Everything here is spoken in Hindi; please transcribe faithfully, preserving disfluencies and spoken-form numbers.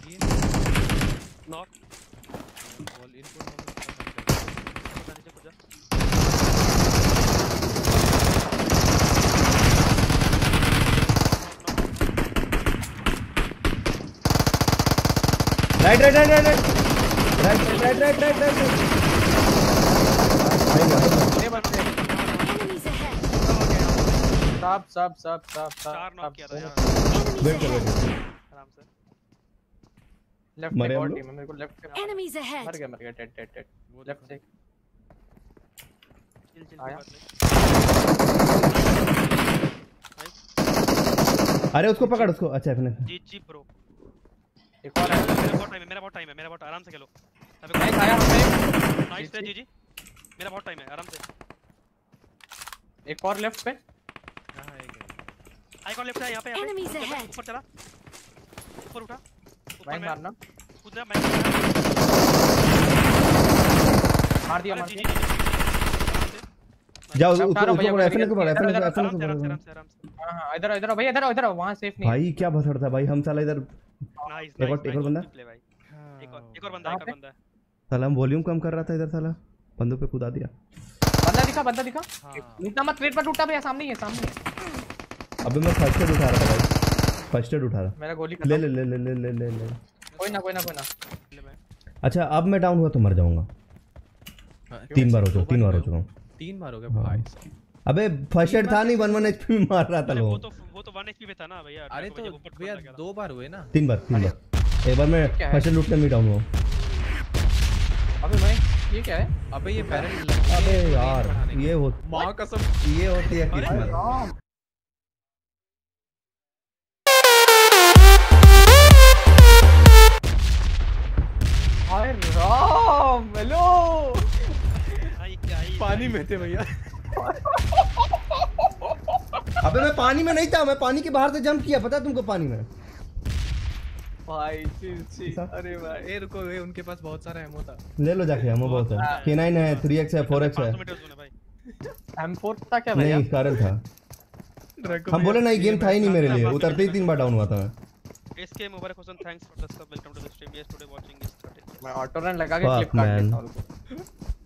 नॉक बॉल इनपुट नीचे कूद जा right right right right right right right right right ये बच्चे सब सब सब सब चार नॉक किया था यार वेट कर वेट आराम से लेफ्ट में और टीम है मेरे को लेफ्ट पे Enemies ahead. मर गया मर गया डेड डेड डेड लेफ्ट से चिल चिल आया। अरे उसको पकड़ उसको अच्छा है जी जी ब्रो एक और है मेरा बहुत टाइम है मेरा बहुत टाइम है मेरा बहुत आराम से खेलो नाइस आया हम पे नाइस है जी जी मेरा बहुत टाइम है आराम से एक और लेफ्ट पे हां एक है आइकॉन लेफ्ट है यहां पे यहां Enemies पे ahead. ऊपर चला ऊपर उठा मैं मारना कूद जा मैं मार दिया मार दिया जाओ उसको एफएन को एफएन को एफएन को आराम से आराम से आराम से हां हां इधर इधर भैया इधर इधर वहां सेफ नहीं भाई क्या भसड़ था भाई हम साला इधर नाइस एक और एक और बंदा प्ले भाई एक और एक और बंदा एक और बंदा साला हम वॉल्यूम कम कर रहा था इधर साला बंदूक पे कूदा दिया बंदा दिखा बंदा दिखा हां इतना मत क्रेट पर टूटा भैया सामने ही है सामने है अबे मैं फर्स्ट एड उठा रहा था भाई फर्स्ट एड उठा रहा मेरा गोली ले ले ले ले ले ले ले ले कोई ना कोई ना कोई ना अच्छा अब मैं डाउन हुआ तो मर जाऊंगा तीन बार हो चुका तीन बार हो चुका हूं तीन बार हो गया भाई अबे फर्स्ट एड था नहीं वन वन एचपी में मार रहा था वो लोग तो वो तो वन एचपी पे था ना भैया अरे तो भैया दो बार हुए ना तीन बार तीन बार एक बार मैं फर्स्ट एड लूट के मैं डाउन हुआ अबे भाई ये क्या है अबे ये बैरल अबे यार ये हो मां कसम ये होती है किस्मत हाय राम हेलो आई क्या आई पानी में थे भैया अबे मैं पानी में नहीं था मैं पानी के बाहर से जंप किया पता है तुमको पानी में भाई ची ची अरे भाई ए रुको ए उनके पास बहुत सारा एमो था ले लो जाके एमो बहुत है के नाइन है थ्री एक्स है फोर एक्स है एम फोर था क्या भैया नहीं कारल था हम बोले ना ये गेम था ही नहीं मेरे लिए उतरते ही तीन बार डाउन हुआ था मैं SK Mubarak Hussain thanks for the sub welcome to the stream yes today watching इस मैं ऑटो रन लगा के Fuck, फ्लिप काट man. लेता हूं